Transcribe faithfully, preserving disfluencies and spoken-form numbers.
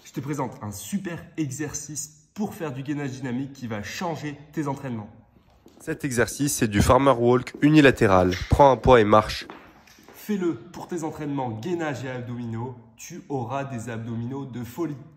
je te présente un super exercice pour faire du gainage dynamique qui va changer tes entraînements. Cet exercice, c'est du farmer walk unilatéral. Prends un poids et marche. Fais-le pour tes entraînements gainage et abdominaux, tu auras des abdominaux de folie.